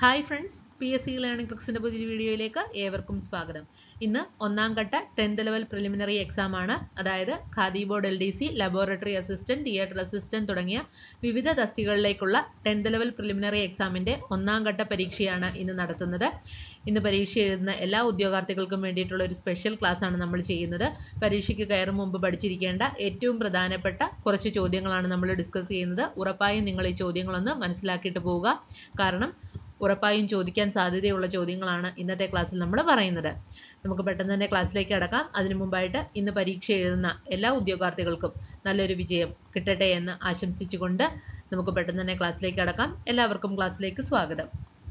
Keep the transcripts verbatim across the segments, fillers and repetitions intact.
Hi friends, P S C learning ട്രിക്സിൻ്റെ പുതിയൊരു വീഡിയോയിലേക്ക് ഏവർക്കും സ്വാഗതം. ഇന്ന് ഒന്നാം ഘട്ട ടെൻത്ത് ലെവൽ പ്രിലിമിനറി എക്സാം ആണ്. അതായത് Khadi board L D C, laboratory assistant, theatre assistant തുടങ്ങിയ വിവിധ തസ്തികകളിലേക്കുള്ള ടെൻത്ത് ലെവൽ പ്രിലിമിനറി എക്സാമിൻ്റെ ഒന്നാം ഘട്ട പരീക്ഷയാണ് ഇന്ന് നടത്തുന്നത്. ഇന്ന് പരീക്ഷ എഴുതുന്ന എല്ലാ ഉദ്യോഗാർത്ഥികൾക്കും വേണ്ടിയിട്ടുള്ള ഒരു സ്പെഷ്യൽ ക്ലാസ് ആണ് നമ്മൾ ചെയ്യുന്നത്. പരീക്ഷയ്ക്ക് കയറും മുമ്പ് പഠിച്ചിരിക്കേണ്ട ഏറ്റവും പ്രധാനപ്പെട്ട കുറച്ച് ചോദ്യങ്ങളാണ് നമ്മൾ ഡിസ്കസ് ചെയ്യുന്നത്. ഉറപ്പായും നിങ്ങൾ ഈ ചോദ്യങ്ങളൊന്ന് മനസ്സിലാക്കിയിട്ട് പോവുക. കാരണം ഉറപ്പായും ചോദിക്കാൻ സാധ്യതയുള്ള ചോദ്യങ്ങളാണ് ഇന്നത്തെ ക്ലാസ്സിൽ നമ്മൾ പറയുന്നത്. നമുക്ക് പെട്ടെന്ന് തന്നെ ക്ലാസ്സിലേക്ക് കടക്കാം. അതിനു മുമ്പായിട്ട് ഇന്ന് പരീക്ഷ എഴുതുന്ന എല്ലാ ഉദ്യോഗാർത്ഥികൾക്കും നല്ലൊരു വിജയം കിട്ടട്ടെ എന്ന് ആശംസിച്ചുകൊണ്ട് നമുക്ക് പെട്ടെന്ന് തന്നെ ക്ലാസ്സിലേക്ക് കടക്കാം. എല്ലാവർക്കും ക്ലാസ്സിലേക്ക് സ്വാഗതം.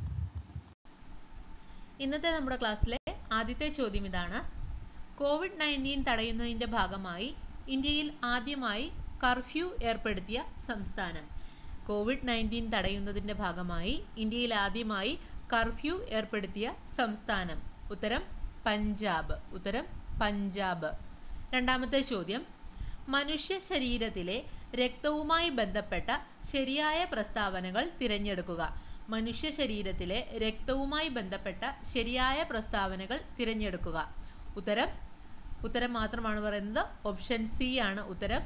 ഇന്നത്തെ നമ്മുടെ ക്ലാസ്സിലെ ആദ്യത്തെ ചോദ്യം ഇതാണ്. കോവിഡ് നയൻറ്റീൻ തടയുന്നതിൻ്റെ ഭാഗമായി ഇന്ത്യയിൽ ആദ്യമായി കർഫ്യൂ ഏർപ്പെടുത്തിയ സംസ്ഥാനം. കോവിഡ് നയൻറ്റീൻ തടയുന്നതിൻ്റെ ഭാഗമായി ഇന്ത്യയിൽ ആദ്യമായി കർഫ്യൂ ഏർപ്പെടുത്തിയ സംസ്ഥാനം. ഉത്തരം പഞ്ചാബ്. ഉത്തരം പഞ്ചാബ്. രണ്ടാമത്തെ ചോദ്യം. മനുഷ്യ ശരീരത്തിലെ രക്തവുമായി ബന്ധപ്പെട്ട ശരിയായ പ്രസ്താവനകൾ തിരഞ്ഞെടുക്കുക. മനുഷ്യ ശരീരത്തിലെ രക്തവുമായി ബന്ധപ്പെട്ട ശരിയായ പ്രസ്താവനകൾ തിരഞ്ഞെടുക്കുക. ഉത്തരം ഉത്തരം മാത്രമാണ് പറയുന്നത്. ഓപ്ഷൻ സി ആണ് ഉത്തരം.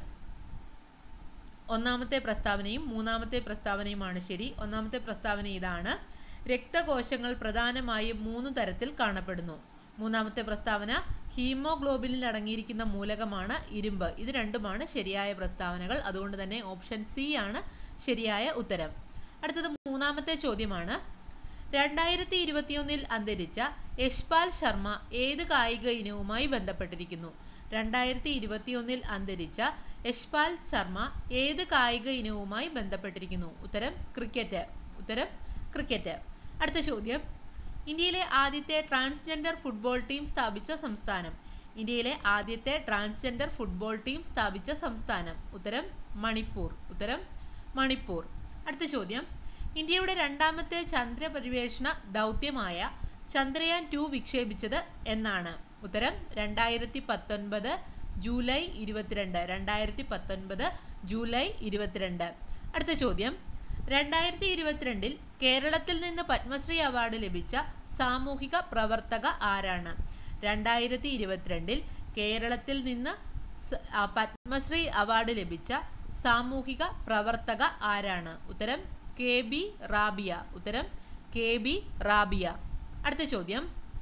ഒന്നാമത്തെ പ്രസ്താവനയും മൂന്നാമത്തെ പ്രസ്താവനയുമാണ് ശരി. ഒന്നാമത്തെ പ്രസ്താവന ഇതാണ്. രക്തകോശങ്ങൾ പ്രധാനമായും മൂന്ന് തരത്തിൽ കാണപ്പെടുന്നു. മൂന്നാമത്തെ പ്രസ്താവന ഹീമോഗ്ലോബിനിൽ അടങ്ങിയിരിക്കുന്ന മൂലകമാണ് ഇരുമ്പ്. ഇത് രണ്ടുമാണ് ശരിയായ പ്രസ്താവനകൾ. അതുകൊണ്ട് തന്നെ ഓപ്ഷൻ സി ആണ് ശരിയായ ഉത്തരം. അടുത്തത് മൂന്നാമത്തെ ചോദ്യമാണ്. രണ്ടായിരത്തി ഇരുപത്തിയൊന്നിൽ അന്തരിച്ച യശ്പാൽ ശർമ്മ ഏത് കായിക ഇനവുമായി ബന്ധപ്പെട്ടിരിക്കുന്നു? രണ്ടായിരത്തി ഇരുപത്തിയൊന്നിൽ അന്തരിച്ച യശ്പാൽ ശർമ്മ ഏത് കായിക ഇനവുമായി ബന്ധപ്പെട്ടിരിക്കുന്നു? ഉത്തരം ക്രിക്കറ്റ്. ഉത്തരം ക്രിക്കറ്റ്. അടുത്ത ചോദ്യം. ഇന്ത്യയിലെ ആദ്യത്തെ ട്രാൻസ്ജെൻഡർ ഫുട്ബോൾ ടീം സ്ഥാപിച്ച സംസ്ഥാനം. ഇന്ത്യയിലെ ആദ്യത്തെ ട്രാൻസ്ജെൻഡർ ഫുട്ബോൾ ടീം സ്ഥാപിച്ച സംസ്ഥാനം. ഉത്തരം മണിപ്പൂർ. ഉത്തരം മണിപ്പൂർ. അടുത്ത ചോദ്യം. ഇന്ത്യയുടെ രണ്ടാമത്തെ ചന്ദ്രപര്യവേഷണ ദൗത്യമായ ചന്ദ്രയാൻ ടു വിക്ഷേപിച്ചത് എന്നാണ്? ഉത്തരം രണ്ടായിരത്തി പത്തൊൻപത് ജൂലൈ ഇരുപത്തിരണ്ട്. രണ്ടായിരത്തി പത്തൊൻപത് ജൂലൈ ഇരുപത്തിരണ്ട്. അടുത്ത ചോദ്യം. രണ്ടായിരത്തി ഇരുപത്തിരണ്ടിൽ കേരളത്തിൽ നിന്ന് പത്മശ്രീ അവാർഡ് ലഭിച്ച സാമൂഹിക പ്രവർത്തക ആരാണ്? രണ്ടായിരത്തി ഇരുപത്തിരണ്ടിൽ കേരളത്തിൽ നിന്ന് പത്മശ്രീ അവാർഡ് ലഭിച്ച സാമൂഹിക പ്രവർത്തക ആരാണ്? ഉത്തരം കെ ബി റാബിയ. ഉത്തരം കെ ബി റാബിയ. അടുത്ത ചോദ്യം.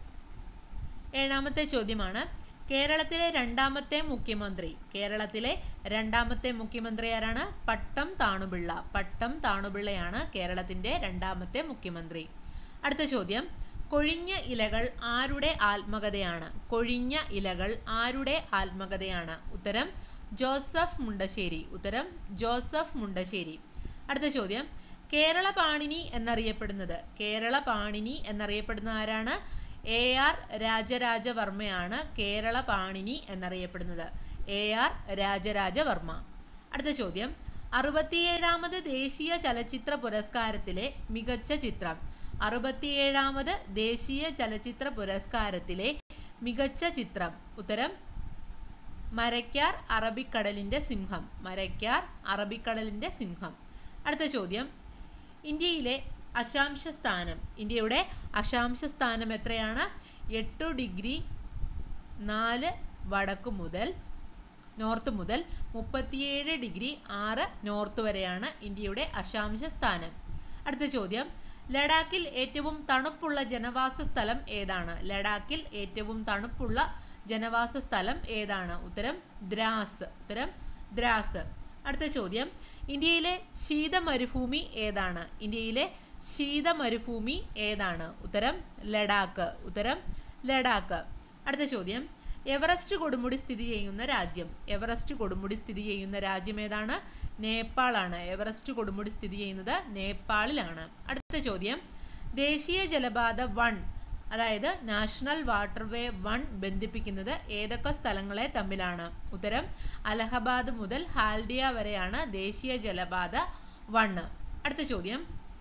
ഏഴാമത്തെ ചോദ്യമാണ്. കേരളത്തിലെ രണ്ടാമത്തെ മുഖ്യമന്ത്രി. കേരളത്തിലെ രണ്ടാമത്തെ മുഖ്യമന്ത്രി ആരാണ്? പട്ടം താണുപിള്ള. പട്ടം താണുപിള്ളയാണ് കേരളത്തിൻ്റെ രണ്ടാമത്തെ മുഖ്യമന്ത്രി. അടുത്ത ചോദ്യം. കൊഴിഞ്ഞ ഇലകൾ ആരുടെ ആത്മകഥയാണ്? കൊഴിഞ്ഞ ഇലകൾ ആരുടെ ആത്മകഥയാണ്? ഉത്തരം ജോസഫ് മുണ്ടശ്ശേരി. ഉത്തരം ജോസഫ് മുണ്ടശ്ശേരി. അടുത്ത ചോദ്യം. കേരള പാണിനി എന്നറിയപ്പെടുന്നത്. കേരള പാണിനി എന്നറിയപ്പെടുന്ന ആരാണ്? എ ആർ രാജരാജവർമ്മയാണ് കേരള പാണിനി എന്നറിയപ്പെടുന്നത്. A R Rajarajavarma. അടുത്ത ചോദ്യം. അറുപത്തിയേഴാമത് ദേശീയ ചലച്ചിത്ര പുരസ്കാരത്തിലെ മികച്ച ചിത്രം. അറുപത്തിയേഴാമത് ദേശീയ ചലച്ചിത്ര പുരസ്കാരത്തിലെ മികച്ച ചിത്രം. ഉത്തരം മരയ്ക്കാർ അറബിക്കടലിൻ്റെ സിംഹം. മരയ്ക്കാർ അറബിക്കടലിൻ്റെ സിംഹം. അടുത്ത ചോദ്യം. ഇന്ത്യയിലെ അക്ഷാംശ സ്ഥാനം. ഇന്ത്യയുടെ അക്ഷാംശ സ്ഥാനം എത്രയാണ്? എട്ട് ഡിഗ്രി നാല് വടക്ക് മുതൽ നോർത്ത് മുതൽ മുപ്പത്തിയേഴ് ഡിഗ്രി ആറ് നോർത്ത് വരെയാണ് ഇന്ത്യയുടെ അക്ഷാംശ സ്ഥാനം. അടുത്ത ചോദ്യം. ലഡാക്കിൽ ഏറ്റവും തണുപ്പുള്ള ജനവാസ സ്ഥലം ഏതാണ്? ലഡാക്കിൽ ഏറ്റവും തണുപ്പുള്ള ജനവാസ സ്ഥലം ഏതാണ്? ഉത്തരം ദ്രാസ്. ഉത്തരം ദ്രാസ്. അടുത്ത ചോദ്യം. ഇന്ത്യയിലെ ശീത മരുഭൂമി ഏതാണ്? ഇന്ത്യയിലെ ശീത മരുഭൂമി ഏതാണ്? ഉത്തരം ലഡാക്ക്. ഉത്തരം ലഡാക്ക്. അടുത്ത ചോദ്യം. എവറസ്റ്റ് കൊടുമുടി സ്ഥിതി ചെയ്യുന്ന രാജ്യം. എവറസ്റ്റ് കൊടുമുടി സ്ഥിതി ചെയ്യുന്ന രാജ്യം ഏതാണ്? നേപ്പാളാണ്. എവറസ്റ്റ് കൊടുമുടി സ്ഥിതി ചെയ്യുന്നത് നേപ്പാളിലാണ്. അടുത്ത ചോദ്യം. ദേശീയ ജലപാത വൺ അതായത് നാഷണൽ വാട്ടർവേ വൺ ബന്ധിപ്പിക്കുന്നത് ഏതൊക്കെ സ്ഥലങ്ങളെ തമ്മിലാണ്? ഉത്തരം അലഹബാദ് മുതൽ ഹാൽഡിയ വരെയാണ് ദേശീയ ജലപാത വണ്ണ്. അടുത്ത ചോദ്യം.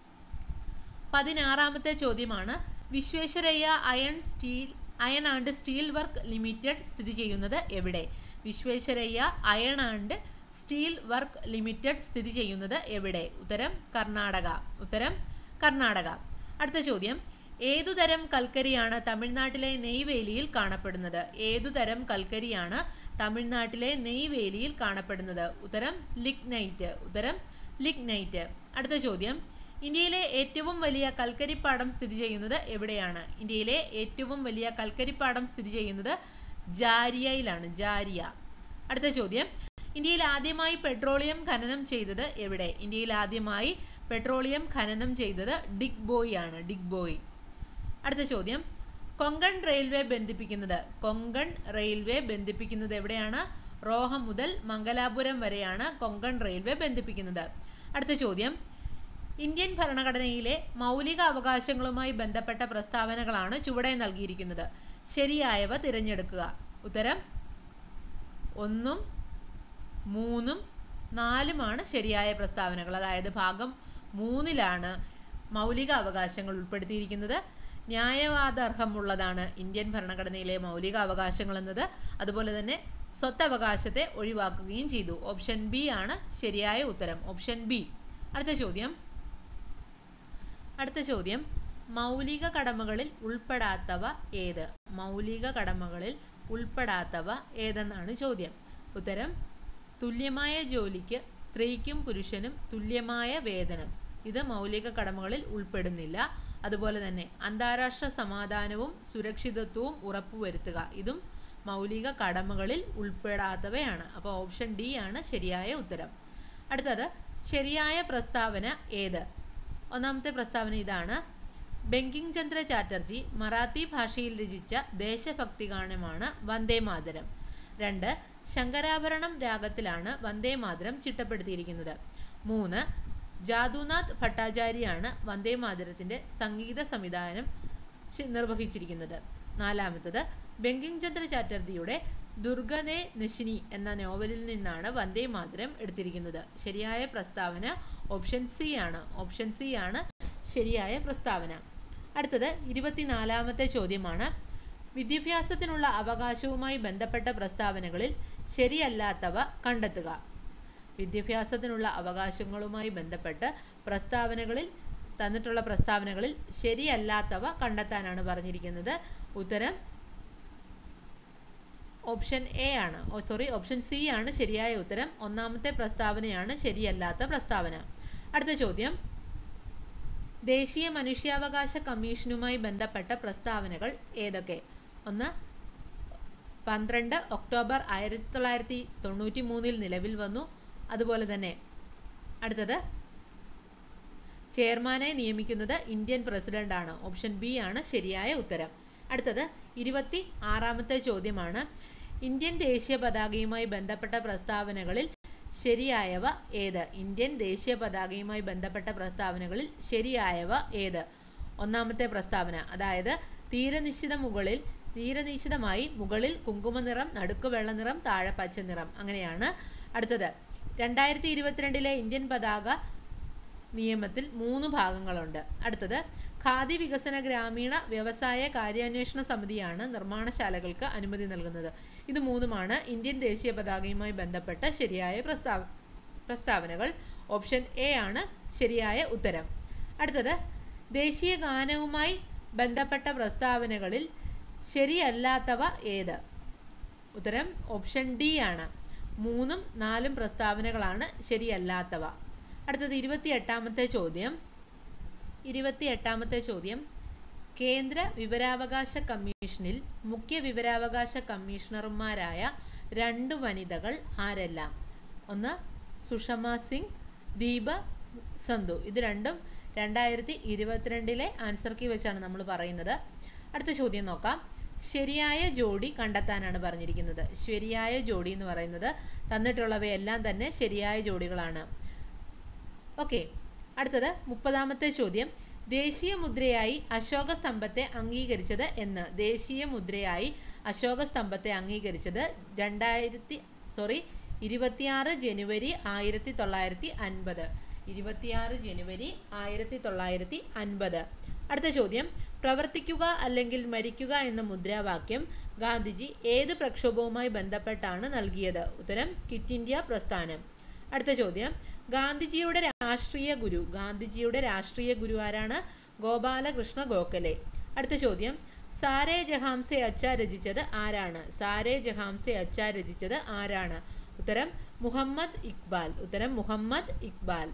പതിനാറാമത്തെ ചോദ്യമാണ്. Visvesvaraya iron steel iron and steel work limited സ്ഥിതി ചെയ്യുന്നത് എവിടെ? Visvesvaraya iron and steel work limited സ്ഥിതി ചെയ്യുന്നത് എവിടെ? ഉത്തരം കർണാടക. ഉത്തരം കർണാടക. അടുത്ത ചോദ്യം, ഏതുതരം കൽക്കരിയാണ് തമിഴ്നാട്ടിലെ നെയ്വേലിയിൽ കാണപ്പെടുന്നത്? ഏതുതരം കൽക്കരിയാണ് തമിഴ്നാട്ടിലെ നെയ്വേലിയിൽ കാണപ്പെടുന്നത്? ഉത്തരം ലിഗ്നൈറ്റ്. ഉത്തരം ലിഗ്നൈറ്റ്. അടുത്ത ചോദ്യം, ഇന്ത്യയിലെ ഏറ്റവും വലിയ കൽക്കരിപ്പാടം സ്ഥിതി ചെയ്യുന്നത് എവിടെയാണ്? ഇന്ത്യയിലെ ഏറ്റവും വലിയ കൽക്കരിപ്പാടം സ്ഥിതി ചെയ്യുന്നത് ജാരിയയിലാണ്. ജാരിയ. അടുത്ത ചോദ്യം, ഇന്ത്യയിൽ ആദ്യമായി പെട്രോളിയം ഖനനം ചെയ്തത് എവിടെ? ഇന്ത്യയിൽ ആദ്യമായി പെട്രോളിയം ഖനനം ചെയ്തത് ഡിഗ്ബോയി ആണ്. ഡിഗ്ബോയി. അടുത്ത ചോദ്യം, കൊങ്കൺ റെയിൽവേ ബന്ധിപ്പിക്കുന്നത് കൊങ്കൺ റെയിൽവേ ബന്ധിപ്പിക്കുന്നത് എവിടെയാണ്? റോഹം മുതൽ മംഗലാപുരം വരെയാണ് കൊങ്കൺ റെയിൽവേ ബന്ധിപ്പിക്കുന്നത്. അടുത്ത ചോദ്യം, ഇന്ത്യൻ ഭരണഘടനയിലെ മൗലിക അവകാശങ്ങളുമായി ബന്ധപ്പെട്ട പ്രസ്താവനകളാണ് ചുവടെ നൽകിയിരിക്കുന്നത്. ശരിയായവ തിരഞ്ഞെടുക്കുക. ഉത്തരം ഒന്നും മൂന്നും നാലുമാണ് ശരിയായ പ്രസ്താവനകൾ. അതായത് ഭാഗം മൂന്നിലാണ് മൗലിക അവകാശങ്ങൾ ഉൾപ്പെടുത്തിയിരിക്കുന്നത്. ന്യായവാദാർഹമുള്ളതാണ് ഇന്ത്യൻ ഭരണഘടനയിലെ മൗലിക അവകാശങ്ങൾ എന്നത്. അതുപോലെ തന്നെ സ്വത്തവകാശത്തെ ഒഴിവാക്കുകയും ചെയ്തു. ഓപ്ഷൻ ബി ആണ് ശരിയായ ഉത്തരം. Option B. അടുത്ത ചോദ്യം അടുത്ത ചോദ്യം മൗലിക കടമകളിൽ ഉൾപ്പെടാത്തവ ഏത്? മൗലിക കടമകളിൽ ഉൾപ്പെടാത്തവ ഏതെന്നാണ് ചോദ്യം. ഉത്തരം തുല്യമായ ജോലിക്ക് സ്ത്രീക്കും പുരുഷനും തുല്യമായ വേതനം. ഇത് മൗലിക കടമകളിൽ ഉൾപ്പെടുന്നില്ല. അതുപോലെ തന്നെ അന്താരാഷ്ട്ര സമാധാനവും സുരക്ഷിതത്വവും ഉറപ്പുവരുത്തുക. ഇതും മൗലിക കടമകളിൽ ഉൾപ്പെടാത്തവയാണ്. അപ്പോൾ ഓപ്ഷൻ ഡി ആണ് ശരിയായ ഉത്തരം. അടുത്തത്, ശരിയായ പ്രസ്താവന ഏത്? ഒന്നാമത്തെ പ്രസ്താവന ഇതാണ്: ബങ്കിം ചന്ദ്ര ചാറ്റർജി മറാത്തി ഭാഷയിൽ രചിച്ച ദേശഭക്തി ഗാനമാണ് വന്ദേ മാതരം. രണ്ട്, ശങ്കരാഭരണം രാഗത്തിലാണ് വന്ദേ മാതരം ചിട്ടപ്പെടുത്തിയിരിക്കുന്നത്. മൂന്ന്, ജാദുനാഥ് ഭട്ടാചാര്യയാണ് വന്ദേ മാതരത്തിൻ്റെ സംഗീത സംവിധാനം നിർവഹിച്ചിരിക്കുന്നത്. നാലാമത്തത്, ബങ്കിം ചന്ദ്ര ചാറ്റർജിയുടെ ദുർഗനെ നശിനി എന്ന നോവലിൽ നിന്നാണ് വന്ദേ മാതരം എടുത്തിരിക്കുന്നത്. ശരിയായ പ്രസ്താവന ഓപ്ഷൻ സി ആണ്. ഓപ്ഷൻ സി ആണ് ശരിയായ പ്രസ്താവന. അടുത്തത് ഇരുപത്തിനാലാമത്തെ ചോദ്യമാണ്: വിദ്യാഭ്യാസത്തിനുള്ള അവകാശവുമായി ബന്ധപ്പെട്ട പ്രസ്താവനകളിൽ ശരിയല്ലാത്തവ കണ്ടെത്തുക. വിദ്യാഭ്യാസത്തിനുള്ള അവകാശങ്ങളുമായി ബന്ധപ്പെട്ട് പ്രസ്താവനകളിൽ തന്നിട്ടുള്ള പ്രസ്താവനകളിൽ ശരിയല്ലാത്തവ കണ്ടെത്താനാണ് പറഞ്ഞിരിക്കുന്നത്. ഉത്തരം ഓപ്ഷൻ എ ആണ്. ഓ സോറി ഓപ്ഷൻ സി ആണ് ശരിയായ ഉത്തരം. ഒന്നാമത്തെ പ്രസ്താവനയാണ് ശരിയല്ലാത്ത പ്രസ്താവന. അടുത്ത ചോദ്യം: ദേശീയ മനുഷ്യാവകാശ കമ്മീഷനുമായി ബന്ധപ്പെട്ട പ്രസ്താവനകൾ ഏതൊക്കെ? ഒന്ന്, പന്ത്രണ്ട് ഒക്ടോബർ ആയിരത്തി തൊള്ളായിരത്തി തൊണ്ണൂറ്റി മൂന്നിൽ നിലവിൽ വന്നു. അതുപോലെ തന്നെ അടുത്തത്, ചെയർമാനെ നിയമിക്കുന്നത് ഇന്ത്യൻ പ്രസിഡന്റാണ്. ഓപ്ഷൻ ബി ആണ് ശരിയായ ഉത്തരം. അടുത്തത് ഇരുപത്തി ആറാമത്തെ ചോദ്യമാണ്: ഇന്ത്യൻ ദേശീയ പതാകയുമായി ബന്ധപ്പെട്ട പ്രസ്താവനകളിൽ ശരിയായവ ഏത്? ഇന്ത്യൻ ദേശീയ പതാകയുമായി ബന്ധപ്പെട്ട പ്രസ്താവനകളിൽ ശരിയായവ ഏത്? ഒന്നാമത്തെ പ്രസ്താവന, അതായത് തീരനിശ്ചിത മുകളിൽ തീരനിശ്ചിതമായി മുകളിൽ കുങ്കുമനിറം, നടുക്ക് വെള്ളനിറം, താഴെ പച്ചനിറം, അങ്ങനെയാണ്. അടുത്തത്, രണ്ടായിരത്തി ഇരുപത്തിരണ്ടിലെ ഇന്ത്യൻ പതാക നിയമത്തിൽ മൂന്ന് ഭാഗങ്ങളുണ്ട്. അടുത്തത്, ഖാദി വികസന ഗ്രാമീണ വ്യവസായ കാര്യാന്വേഷണ സമിതിയാണ് നിർമ്മാണശാലകൾക്ക് അനുമതി നൽകുന്നത്. ഇത് മൂന്നുമാണ് ഇന്ത്യൻ ദേശീയ പതാകയുമായി ബന്ധപ്പെട്ട ശരിയായ പ്രസ്താവ പ്രസ്താവനകൾ. ഓപ്ഷൻ എ ആണ് ശരിയായ ഉത്തരം. അടുത്തത്, ദേശീയ ഗാനവുമായി ബന്ധപ്പെട്ട പ്രസ്താവനകളിൽ ശരിയല്ലാത്തവ ഏത്? ഉത്തരം ഓപ്ഷൻ ഡി ആണ്. മൂന്നും നാലും പ്രസ്താവനകളാണ് ശരിയല്ലാത്തവ. അടുത്തത് ഇരുപത്തി എട്ടാമത്തെ ചോദ്യം ഇരുപത്തി എട്ടാമത്തെ ചോദ്യം കേന്ദ്ര വിവരാവകാശ കമ്മീഷനിൽ മുഖ്യ വിവരാവകാശ കമ്മീഷണർമാരായ രണ്ട് വനിതകൾ ആരെല്ലാം? ഒന്ന്, സുഷമ സിംഗ്, ദീപ സന്ധു. ഇത് രണ്ടും രണ്ടായിരത്തി ഇരുപത്തിരണ്ടിലെ ആൻസർ കീ വെച്ചാണ് നമ്മൾ പറയുന്നത്. അടുത്ത ചോദ്യം നോക്കാം. ശരിയായ ജോഡി കണ്ടെത്താനാണ് പറഞ്ഞിരിക്കുന്നത്. ശരിയായ ജോഡി എന്ന് പറയുന്നത് തന്നിട്ടുള്ളവയെല്ലാം തന്നെ ശരിയായ ജോഡികളാണ്. ഓക്കെ. അടുത്തത് മുപ്പതാമത്തെ ചോദ്യം: ദേശീയ മുദ്രയായി അശോക സ്തംഭത്തെ അംഗീകരിച്ചത് എന്ന്? ദേശീയ മുദ്രയായി അശോക സ്തംഭത്തെ അംഗീകരിച്ചത് രണ്ടായിരത്തി സോറി ഇരുപത്തിയാറ് ജനുവരി ആയിരത്തി തൊള്ളായിരത്തി അൻപത് ഇരുപത്തിയാറ് ജനുവരി ആയിരത്തി തൊള്ളായിരത്തി അൻപത്. അടുത്ത ചോദ്യം: പ്രവർത്തിക്കുക അല്ലെങ്കിൽ മരിക്കുക എന്ന മുദ്രാവാക്യം ഗാന്ധിജി ഏത് പ്രക്ഷോഭവുമായി ബന്ധപ്പെട്ടാണ് നൽകിയത്? ഉത്തരം ക്വിറ്റ് ഇന്ത്യ പ്രസ്ഥാനം. അടുത്ത ചോദ്യം: ഗാന്ധിജിയുടെ രാഷ്ട്രീയ ഗുരു ഗാന്ധിജിയുടെ രാഷ്ട്രീയ ഗുരു ആരാണ്? ഗോപാലകൃഷ്ണ ഗോഖലെ. അടുത്ത ചോദ്യം, സാരേ ജഹാംസെ അച്ച രചിച്ചത് ആരാണ്? സാരേ ജഹാംസെ അച്ച രചിച്ചത് ആരാണ്? ഉത്തരം മുഹമ്മദ് ഇക്ബാൽ. ഉത്തരം മുഹമ്മദ് ഇക്ബാൽ.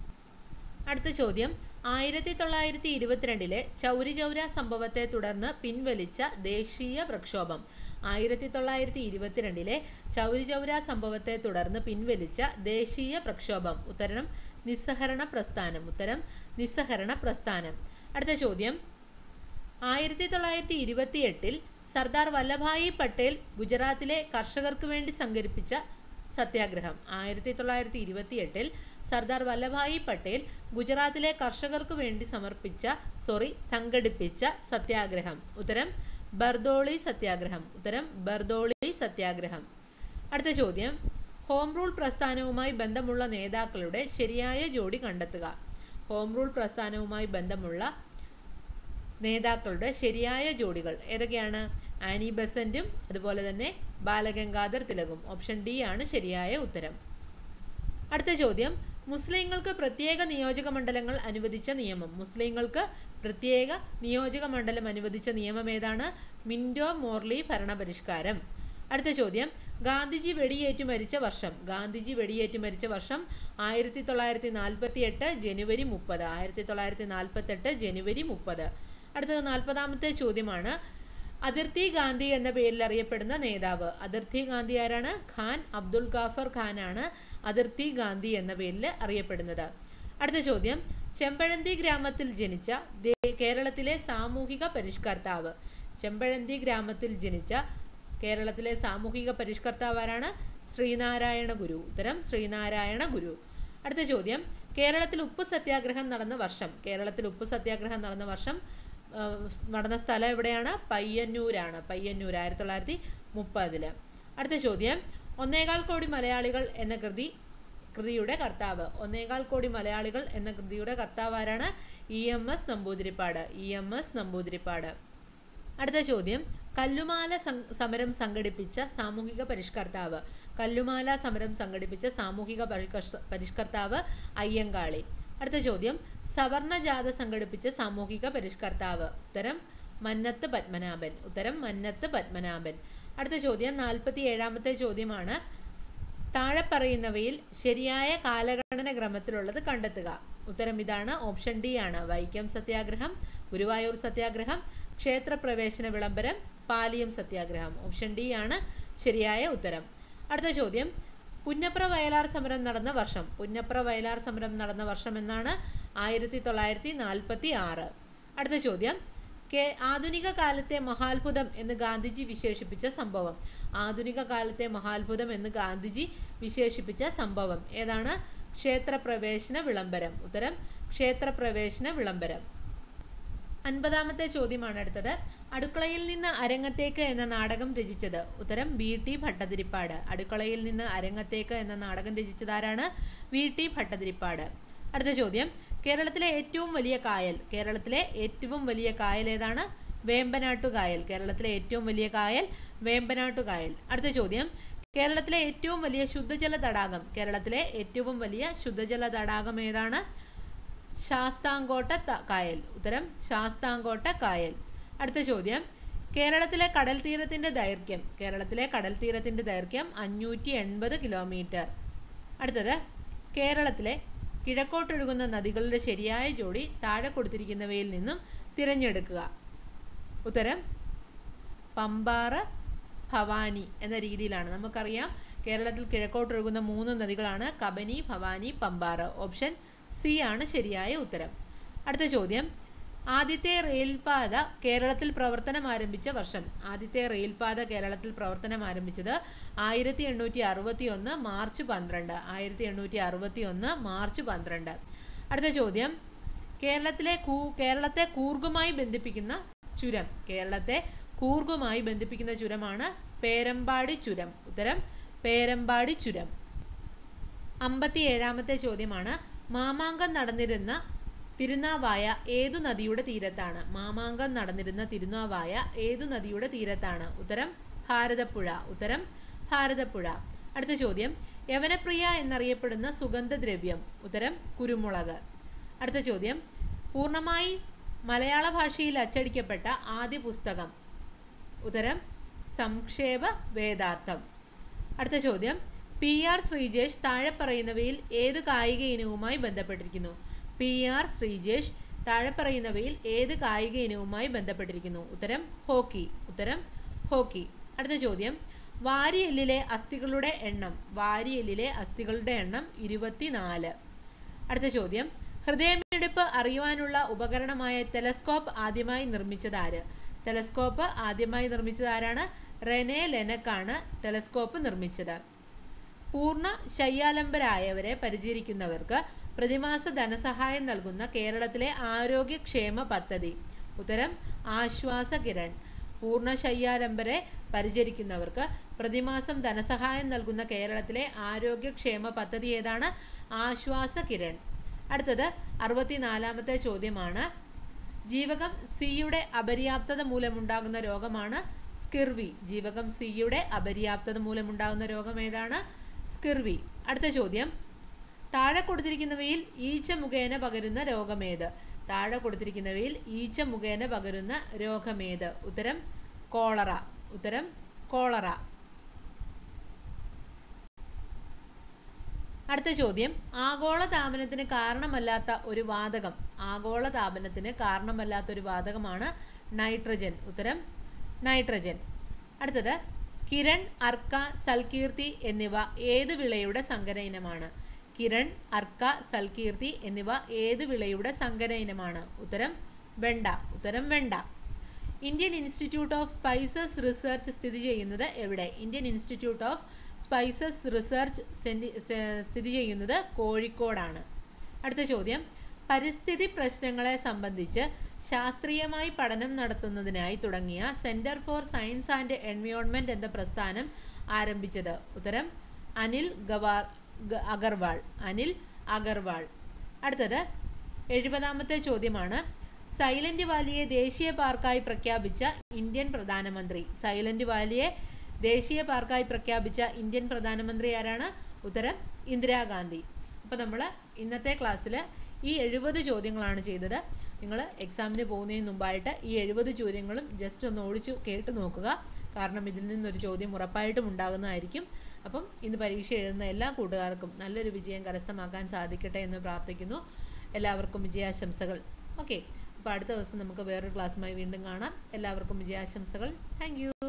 അടുത്ത ചോദ്യം, ആയിരത്തി തൊള്ളായിരത്തി ഇരുപത്തിരണ്ടിലെ ചൗരി ചൗര സംഭവത്തെ തുടർന്ന് പിൻവലിച്ച ദേശീയ പ്രക്ഷോഭം. ആയിരത്തി തൊള്ളായിരത്തി ഇരുപത്തിരണ്ടിലെ ചൗരി ചൗര സംഭവത്തെ തുടർന്ന് പിൻവലിച്ച ദേശീയ പ്രക്ഷോഭം. ഉത്തരം നിസ്സഹരണ പ്രസ്ഥാനം. ഉത്തരം നിസ്സഹരണ പ്രസ്ഥാനം. അടുത്ത ചോദ്യം, ആയിരത്തി തൊള്ളായിരത്തി ഇരുപത്തി എട്ടിൽ സർദാർ വല്ലഭായി പട്ടേൽ ഗുജറാത്തിലെ കർഷകർക്ക് വേണ്ടി സംഘടിപ്പിച്ച സത്യാഗ്രഹം. ആയിരത്തി തൊള്ളായിരത്തി ഇരുപത്തി എട്ടിൽ സർദാർ വല്ലഭായി പട്ടേൽ ഗുജറാത്തിലെ കർഷകർക്ക് വേണ്ടി സമർപ്പിച്ച സോറി സംഘടിപ്പിച്ച സത്യാഗ്രഹം. ഉത്തരം ബർദോളി സത്യാഗ്രഹം. ഉത്തരം ബർദോളി സത്യാഗ്രഹം. അടുത്ത ചോദ്യം, ഹോം റൂൾ പ്രസ്ഥാനവുമായി ബന്ധമുള്ള നേതാക്കളുടെ ശരിയായ ജോഡി കണ്ടെത്തുക. ഹോം റൂൾ പ്രസ്ഥാനവുമായി ബന്ധമുള്ള നേതാക്കളുടെ ശരിയായ ജോഡികൾ ഏതൊക്കെയാണ്? ആനി ബസന്റും അതുപോലെ തന്നെ ബാലഗംഗാധർ തിലകും. ഓപ്ഷൻ ഡി ആണ് ശരിയായ ഉത്തരം. അടുത്ത ചോദ്യം, മുസ്ലിങ്ങൾക്ക് പ്രത്യേക നിയോജക മണ്ഡലങ്ങൾ അനുവദിച്ച നിയമം. മുസ്ലിങ്ങൾക്ക് പ്രത്യേക നിയോജക മണ്ഡലം അനുവദിച്ച നിയമം ഏതാണ്? മിന്റോ മോർലി ഭരണപരിഷ്കാരം. അടുത്ത ചോദ്യം, ഗാന്ധിജി വെടിയേറ്റു മരിച്ച വർഷം. ഗാന്ധിജി വെടിയേറ്റു മരിച്ച വർഷം ആയിരത്തി തൊള്ളായിരത്തി നാൽപ്പത്തി എട്ട് ജനുവരി മുപ്പത്. ആയിരത്തി തൊള്ളായിരത്തി നാൽപ്പത്തി എട്ട് ജനുവരി മുപ്പത്. അടുത്തത് നാൽപ്പതാമത്തെ ചോദ്യമാണ്, അതിർത്തി ഗാന്ധി എന്ന പേരിൽ അറിയപ്പെടുന്ന നേതാവ്. അതിർത്തി ഗാന്ധി ആരാണ്? ഖാൻ അബ്ദുൽ ഗാഫർ ഖാനാണ് അതിർത്തി ഗാന്ധി എന്ന പേരിൽ അറിയപ്പെടുന്നത്. അടുത്ത ചോദ്യം, ചെമ്പഴന്തി ഗ്രാമത്തിൽ ജനിച്ച കേരളത്തിലെ സാമൂഹിക പരിഷ്കർത്താവ്. ചെമ്പഴന്തി ഗ്രാമത്തിൽ ജനിച്ച കേരളത്തിലെ സാമൂഹിക പരിഷ്കർത്താവ് ആരാണ്? ശ്രീനാരായണ ഗുരു. ഉത്തരം ശ്രീനാരായണ ഗുരു. അടുത്ത ചോദ്യം, കേരളത്തിൽ ഉപ്പ് സത്യാഗ്രഹം നടന്ന വർഷം. കേരളത്തിൽ ഉപ്പ് സത്യാഗ്രഹം നടന്ന വർഷം നടന്ന സ്ഥലം എവിടെയാണ്? പയ്യന്നൂരാണ്. പയ്യന്നൂർ ആയിരത്തി തൊള്ളായിരത്തി മുപ്പതില്. അടുത്ത ചോദ്യം, ഒന്നേകാൽ കോടി മലയാളികൾ എന്ന കൃതി കൃതിയുടെ കർത്താവ്. ഒന്നേകാൽ കോടി മലയാളികൾ എന്ന കൃതിയുടെ കർത്താവ് ആരാണ്? E M S Namboodiripad. E M S Namboodiripad. അടുത്ത ചോദ്യം, കല്ലുമാല സമരം സംഘടിപ്പിച്ച സാമൂഹിക പരിഷ്കർത്താവ്. കല്ലുമാല സമരം സംഘടിപ്പിച്ച സാമൂഹിക പരിഷ്കർത്താവ് അയ്യങ്കാളി. അടുത്ത ചോദ്യം, സവർണ ജാഥ സംഘടിപ്പിച്ച സാമൂഹിക പരിഷ്കർത്താവ്. ഉത്തരം മന്നത്ത് പത്മനാഭൻ. ഉത്തരം മന്നത്ത് പത്മനാഭൻ. അടുത്ത ചോദ്യം നാൽപ്പത്തി ഏഴാമത്തെ ചോദ്യമാണ്, താഴെ പറയുന്നവയിൽ ശരിയായ കാലഗണന ക്രമത്തിലുള്ളത് കണ്ടെത്തുക. ഉത്തരം ഇതാണ്, ഓപ്ഷൻ ഡി ആണ്. വൈക്കം സത്യാഗ്രഹം, ഗുരുവായൂർ സത്യാഗ്രഹം, ക്ഷേത്രപ്രവേശന വിളംബരം, പാലിയം സത്യാഗ്രഹം. ഓപ്ഷൻ ഡി ആണ് ശരിയായ ഉത്തരം. അടുത്ത ചോദ്യം, പുന്നപ്ര വയലാർ സമരം നടന്ന വർഷം. പുന്നപ്ര വയലാർ സമരം നടന്ന വർഷം എന്നാണ്? ആയിരത്തി തൊള്ളായിരത്തി നാൽപ്പത്തി ആറ്. അടുത്ത ചോദ്യം, കെ ആധുനിക കാലത്തെ മഹാത്ഭുതം എന്ന് ഗാന്ധിജി വിശേഷിപ്പിച്ച സംഭവം. ആധുനിക കാലത്തെ മഹാത്ഭുതം എന്ന് ഗാന്ധിജി വിശേഷിപ്പിച്ച സംഭവം ഏതാണ്? ക്ഷേത്രപ്രവേശന വിളംബരം. ഉത്തരം ക്ഷേത്രപ്രവേശന വിളംബരം. അൻപതാമത്തെ ചോദ്യമാണ് അടുത്തത്. അടുക്കളയിൽ നിന്ന് അരങ്ങത്തേക്ക് എന്ന നാടകം രചിച്ചത്. ഉത്തരം വി ടി ഭട്ടതിരിപ്പാട്. അടുക്കളയിൽ നിന്ന് അരങ്ങത്തേക്ക് എന്ന നാടകം രചിച്ചതാരാണ്? V T Bhattathiripad. അടുത്ത ചോദ്യം, കേരളത്തിലെ ഏറ്റവും വലിയ കായൽ. കേരളത്തിലെ ഏറ്റവും വലിയ കായൽ ഏതാണ്? വേമ്പനാട്ടുകായൽ. കേരളത്തിലെ ഏറ്റവും വലിയ കായൽ വേമ്പനാട്ടുകായൽ. അടുത്ത ചോദ്യം, കേരളത്തിലെ ഏറ്റവും വലിയ ശുദ്ധജല തടാകം. കേരളത്തിലെ ഏറ്റവും വലിയ ശുദ്ധജല തടാകം ഏതാണ്? ശാസ്താംകോട്ട കായൽ. ഉത്തരം ശാസ്താംകോട്ട കായൽ. അടുത്ത ചോദ്യം, കേരളത്തിലെ കടൽ തീരത്തിന്റെ ദൈർഘ്യം. കേരളത്തിലെ കടൽ തീരത്തിന്റെ ദൈർഘ്യം അഞ്ഞൂറ്റി എൺപത് കിലോമീറ്റർ. അടുത്തത്, കേരളത്തിലെ കിഴക്കോട്ടൊഴുകുന്ന നദികളുടെ ശരിയായ ജോഡി താഴെ കൊടുത്തിരിക്കുന്നവയിൽ നിന്നും തിരഞ്ഞെടുക്കുക. ഉത്തരം പമ്പാറ് ഭവാനി എന്ന രീതിയിലാണ്. നമുക്കറിയാം കേരളത്തിൽ കിഴക്കോട്ടൊഴുകുന്ന മൂന്ന് നദികളാണ് കബനി, ഭവാനി, പമ്പാറ്. ഓപ്ഷൻ സി ആണ് ശരിയായ ഉത്തരം. അടുത്ത ചോദ്യം, ആദ്യത്തെ റെയിൽപാത കേരളത്തിൽ പ്രവർത്തനം ആരംഭിച്ച വർഷം. ആദ്യത്തെ റെയിൽപാത കേരളത്തിൽ പ്രവർത്തനം ആരംഭിച്ചത് ആയിരത്തി എണ്ണൂറ്റി അറുപത്തി ഒന്ന് മാർച്ച് പന്ത്രണ്ട്. ആയിരത്തി എണ്ണൂറ്റി അറുപത്തി ഒന്ന് മാർച്ച് പന്ത്രണ്ട്. അടുത്ത ചോദ്യം, കേരളത്തിലെ കൂ കേരളത്തെ കൂർഗുമായി ബന്ധിപ്പിക്കുന്ന ചുരം. കേരളത്തെ കൂർഗുമായി ബന്ധിപ്പിക്കുന്ന ചുരമാണ് പേരമ്പാടി ചുരം. ഉത്തരം പേരമ്പാടി ചുരം. അമ്പത്തി ഏഴാമത്തെ ചോദ്യമാണ്, മാമാങ്കം നടന്നിരുന്ന തിരുനാവായ ഏതു നദിയുടെ തീരത്താണ്? മാമാങ്കം നടന്നിരുന്ന തിരുനാവായ ഏതു നദിയുടെ തീരത്താണ്? ഉത്തരം ഭാരതപ്പുഴ. ഉത്തരം ഭാരതപ്പുഴ. അടുത്ത ചോദ്യം, യവനപ്രിയ എന്നറിയപ്പെടുന്ന സുഗന്ധദ്രവ്യം. ഉത്തരം കുരുമുളക്. അടുത്ത ചോദ്യം, പൂർണ്ണമായി മലയാള ഭാഷയിൽ അച്ചടിക്കപ്പെട്ട ആദ്യ പുസ്തകം? ഉത്തരം സംക്ഷേപ വേദാർത്ഥം. അടുത്ത ചോദ്യം, പി ആർ ശ്രീജേഷ് താഴെ പറയുന്നവയിൽ ഏത് കായിക ഇനവുമായി ബന്ധപ്പെട്ടിരിക്കുന്നു? പി ആർ ശ്രീജേഷ് താഴെ പറയുന്നവയിൽ ഏത് കായിക ഇനവുമായി ബന്ധപ്പെട്ടിരിക്കുന്നു? ഉത്തരം ഹോക്കി. ഉത്തരം ഹോക്കി. അടുത്ത ചോദ്യം, വാരിയെല്ലിലെ അസ്ഥികളുടെ എണ്ണം? വാരിയെല്ലിലെ അസ്ഥികളുടെ എണ്ണം ഇരുപത്തിനാല്. അടുത്ത ചോദ്യം, ഹൃദയമിടിപ്പ് അറിയുവാനുള്ള ഉപകരണമായ ടെലസ്കോപ്പ് ആദ്യമായി നിർമ്മിച്ചതാര്? ടെലസ്കോപ്പ് ആദ്യമായി നിർമ്മിച്ചത് ആരാണ്? റെനെ ലെനക്കാണ് ടെലസ്കോപ്പ് നിർമ്മിച്ചത്. പൂർണ്ണ ശയ്യാലംബരായവരെ പരിചരിക്കുന്നവർക്ക് പ്രതിമാസ ധനസഹായം നൽകുന്ന കേരളത്തിലെ ആരോഗ്യക്ഷേമ പദ്ധതി? ഉത്തരം ആശ്വാസ കിരൺ. പൂർണ്ണ ശയ്യാലംബരെ പരിചരിക്കുന്നവർക്ക് പ്രതിമാസം ധനസഹായം നൽകുന്ന കേരളത്തിലെ ആരോഗ്യക്ഷേമ പദ്ധതി ഏതാണ്? ആശ്വാസ കിരൺ. അടുത്തത് അറുപത്തിനാലാമത്തെ ചോദ്യമാണ്. ജീവകം സിയുടെ അപര്യാപ്തത മൂലമുണ്ടാകുന്ന രോഗമാണ് സ്കിർവി. ജീവകം സിയുടെ അപര്യാപ്തത മൂലമുണ്ടാകുന്ന രോഗം ഏതാണ്? സ്കിർവി. അടുത്ത ചോദ്യം, താഴെ കൊടുത്തിരിക്കുന്നവയിൽ ഈച്ച മുഖേന പകരുന്ന രോഗമേത്? താഴെ കൊടുത്തിരിക്കുന്നവയിൽ ഈച്ച മുഖേന പകരുന്ന രോഗമേത്? ഉത്തരം കോളറ. ഉത്തരം കോളറ. അടുത്ത ചോദ്യം, ആഗോളതാപനത്തിന് കാരണമല്ലാത്ത ഒരു വാതകം? ആഗോളതാപനത്തിന് കാരണമല്ലാത്ത ഒരു വാതകമാണ് നൈട്രജൻ. ഉത്തരം നൈട്രജൻ. അടുത്തത്, കിരൺ, അർക്ക, സൽകീർത്തി എന്നിവ ഏത് വിളയുടെ സങ്കര ഇനമാണ്? കിരൺ, അർക്ക, സൽകീർത്തി എന്നിവ ഏത് വിളയുടെ സങ്കര ഇനമാണ്? ഉത്തരം വെണ്ട. ഉത്തരം വെണ്ട. Indian institute of spices research സ്ഥിതി ചെയ്യുന്നത് എവിടെ? Indian institute of spices research സ്ഥിതി ചെയ്യുന്നത് കോഴിക്കോടാണ്. അടുത്ത ചോദ്യം, പരിസ്ഥിതി പ്രശ്നങ്ങളെ സംബന്ധിച്ച് ശാസ്ത്രീയമായി പഠനം നടത്തുന്നതിനായി തുടങ്ങിയ centre for science and environment എന്ന പ്രസ്ഥാനം ആരംഭിച്ചത്? ഉത്തരം അനിൽ ഗവാർ അഗർവാൾ. അനിൽ അഗർവാൾ. അടുത്തത് എഴുപതാമത്തെ ചോദ്യമാണ്. സൈലന്റ് വാലിയെ ദേശീയ പാർക്കായി പ്രഖ്യാപിച്ച ഇന്ത്യൻ പ്രധാനമന്ത്രി? സൈലന്റ് വാലിയെ ദേശീയ പാർക്കായി പ്രഖ്യാപിച്ച ഇന്ത്യൻ പ്രധാനമന്ത്രി ആരാണ്? ഉത്തരം ഇന്ദിരാഗാന്ധി. അപ്പോൾ നമ്മൾ ഇന്നത്തെ ക്ലാസ്സിൽ ഈ എഴുപത് ചോദ്യങ്ങളാണ് ചെയ്തത്. നിങ്ങൾ എക്സാമിന് പോകുന്നതിന് മുമ്പായിട്ട് ഈ എഴുപത് ചോദ്യങ്ങളും ജസ്റ്റ് ഒന്ന് ഓടിച്ചു കേട്ട് നോക്കുക. കാരണം ഇതിൽ നിന്നൊരു ചോദ്യം ഉറപ്പായിട്ടും ഉണ്ടാകുന്നതായിരിക്കും. അപ്പം ഇന്ന് പരീക്ഷ എഴുതുന്ന എല്ലാ കൂട്ടുകാർക്കും നല്ലൊരു വിജയം കരസ്ഥമാക്കാൻ സാധിക്കട്ടെ എന്ന് പ്രാർത്ഥിക്കുന്നു. എല്ലാവർക്കും വിജയാശംസകൾ. ഓക്കെ, അപ്പോൾ അടുത്ത ദിവസം നമുക്ക് വേറൊരു ക്ലാസ്സുമായി വീണ്ടും കാണാം. എല്ലാവർക്കും വിജയാശംസകൾ. Thank you.